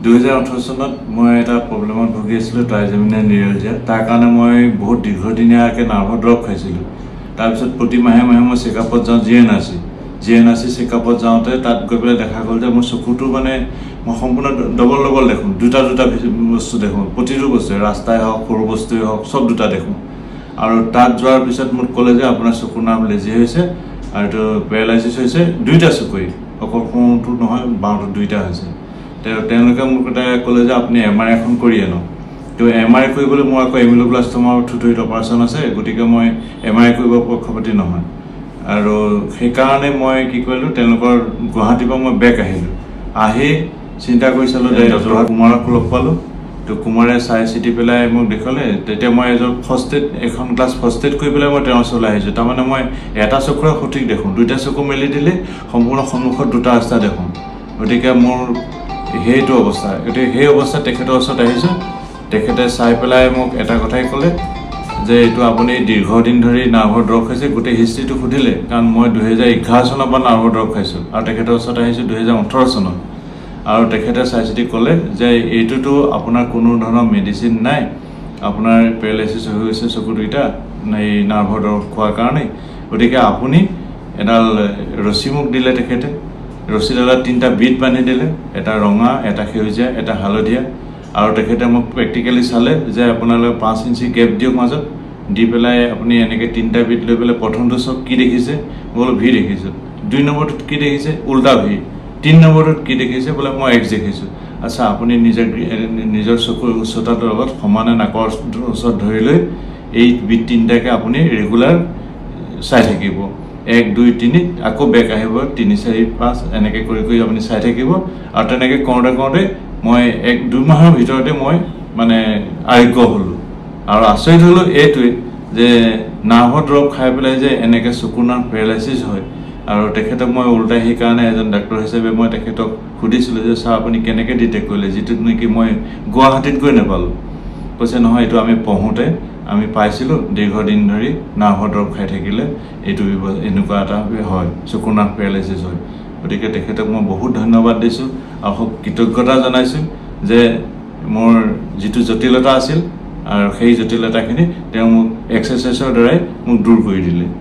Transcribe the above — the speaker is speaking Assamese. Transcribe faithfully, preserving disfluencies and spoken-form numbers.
দুই হাজাৰ ওঠৰ চনত মই এটা প্ৰব্লেমত ভুগি আছিলোঁ ট্ৰাইজেমিনাৰ নিউৰলজিয়া তাৰ কাৰণে মই বহুত দীৰ্ঘদিনীয়াকৈ নাৰ্ভৰ দৰৱ খাইছিলোঁ তাৰপিছত প্ৰতি মাহে মাহে মই চেকআপত যাওঁ G N R C G N R C চেকআপত যাওঁতে তাত গৈ পেলাই দেখা গ'ল যে মোৰ চকুটো মানে মই সম্পূৰ্ণ ডবল ডবল দেখোঁ দুটা দুটা বস্তু দেখোঁ প্ৰতিটো বস্তুৱে ৰাস্তাই হওক সৰু বস্তুৱে হওক চব দুটা দেখোঁ আৰু তাত যোৱাৰ পিছত মোক ক'লে যে আপোনাৰ চকুৰ নাম লেজি হৈছে আৰু এইটো পেৰালাইচিছ হৈছে দুইটা চকুৱে অকল সোঁটো নহয় বাওঁটো দুইটা হৈছে তেওঁলোকে মোক এটা ক'লে যে আপুনি এম আৰ আই এখন কৰি আনক তো এম আৰ আই কৰিবলৈ মোৰ আকৌ এমিলোব্লাষ্টমাৰ থুথুৰিত অপাৰেশ্যন আছে গতিকে মই এম আৰ আই কৰিব পক্ষপাতি নহয় আৰু সেইকাৰণে মই কি কৰিলোঁ তেওঁলোকৰ গুৱাহাটীৰ পৰা মই বেক আহিলোঁ আহি চিন্তা কৰি চালোঁ যে ডক্টৰ কুমাৰক লগ পালোঁ তো কুমাৰে চাই চিটি পেলাই মোক দেখালে তেতিয়া মই এজন ফাৰ্ষ্ট এড এখন ক্লাছ ফাৰ্ষ্ট এড কৰি পেলাই মই তেওঁৰ ওচৰলৈ আহিছোঁ তাৰমানে মই এটা চকুৰে সঠিক দেখোঁ দুইটা চকু মেলি দিলে সম্পূৰ্ণ সন্মুখত দুটা ৰাস্তা দেখোঁ গতিকে মোৰ সেইটো অৱস্থা গতিকে সেই অৱস্থাত তেখেতৰ ওচৰত আহিছোঁ তেখেতে চাই পেলাই মোক এটা কথাই ক'লে যে এইটো আপুনি দীৰ্ঘদিন ধৰি নাৰ্ভৰ দৰৱ খাইছে গোটেই হিষ্ট্ৰীটো সুধিলে কাৰণ মই দুহেজাৰ এঘাৰ চনৰ পৰা নাৰ্ভৰ দৰৱ খাইছোঁ আৰু তেখেতৰ ওচৰত আহিছোঁ দুহেজাৰ ওঠৰ চনত আৰু তেখেতে চাই চিতি ক'লে যে এইটোতো আপোনাৰ কোনো ধৰণৰ মেডিচিন নাই আপোনাৰ পেৰালাইচিছ হৈ গৈছে চকু দুইটা এই নাৰ্ভৰ দৰৱ খোৱাৰ কাৰণে গতিকে আপুনি এডাল ৰছী মোক দিলে তেখেতে ৰছীডালত তিনিটা বিট বান্ধি দিলে এটা ৰঙা এটা সেউজীয়া এটা হালধীয়া আৰু তেখেতে মোক প্ৰেক্টিকেলি চালে যে আপোনালোকে পাঁচ ইঞ্চি গেপ দিয়ক মাজত দি পেলাই আপুনি এনেকৈ তিনিটা বিট লৈ পেলাই প্ৰথমটো চব কি দেখিছে বোলো ভি দেখিছোঁ দুই নম্বৰটোত কি দেখিছে উল্টা ভি তিনি নম্বৰটোত কি দেখিছে বোলে মই এক্স দেখিছোঁ আচ্ছা আপুনি নিজৰ নিজৰ চকুৰ উচ্চতাটোৰ লগত সমানে নাকৰ ওচৰত ধৰি লৈ এই বিট তিনিটাকে আপুনি ৰেগুলাৰ চাই থাকিব এক দুই তিনি আকৌ বেক আহিব তিনি চাৰি পাঁচ এনেকৈ কৰি কৰি আপুনি চাই থাকিব আৰু তেনেকৈ কৰোঁতে কৰোঁতে মই এক দুই মাহৰ ভিতৰতে মই মানে আৰোগ্য হ'লোঁ আৰু আচৰিত হ'লোঁ এইটোৱে যে নাৰ্ভৰ দৰৱ খাই পেলাই যে এনেকৈ চকুৰ নাৰ্ভ পেৰালাইচিছ হয় আৰু তেখেতক মই ওলটাই সেইকাৰণে এজন ডাক্তৰ হিচাপে মই তেখেতক সুধিছিলোঁ যে ছাৰ আপুনি কেনেকৈ ডিটেক্ট কৰিলে যিটোত নেকি মই গুৱাহাটীত গৈ নাপালোঁ কৈছে নহয় এইটো আমি পঢ়োঁতে আমি পাইছিলোঁ দীৰ্ঘদিন ধৰি নাৰ্ভৰ দৰৱ খাই থাকিলে এইটো এনেকুৱা এটা হয় চকুৰ নাৰ্ভ পেৰালাইচিছ হয় গতিকে তেখেতক মই বহুত ধন্যবাদ দিছোঁ আৰু কৃতজ্ঞতা জনাইছোঁ যে মোৰ যিটো জটিলতা আছিল আৰু সেই জটিলতাখিনি তেওঁ মোক এক্সাৰচাইজৰ দ্বাৰাই মোক দূৰ কৰি দিলে